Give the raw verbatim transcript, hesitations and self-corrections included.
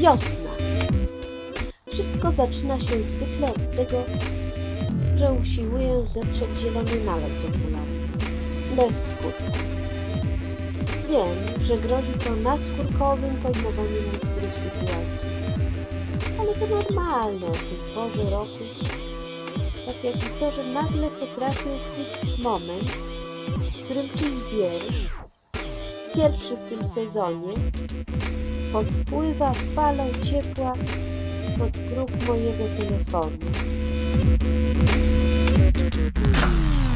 Wiosna. Wszystko zaczyna się zwykle od tego, że usiłuję zetrzeć zielony nalot z okularów. Bez skutku. Wiem, że grozi to naskórkowym pojmowaniem niektórych sytuacji. Ale to normalne w tej porze roku. Tak jak i to, że nagle potrafię uchwycić moment, w którym czyjś wiersz, pierwszy w tym sezonie, podpływa falą ciepła pod próg mojego telefonu.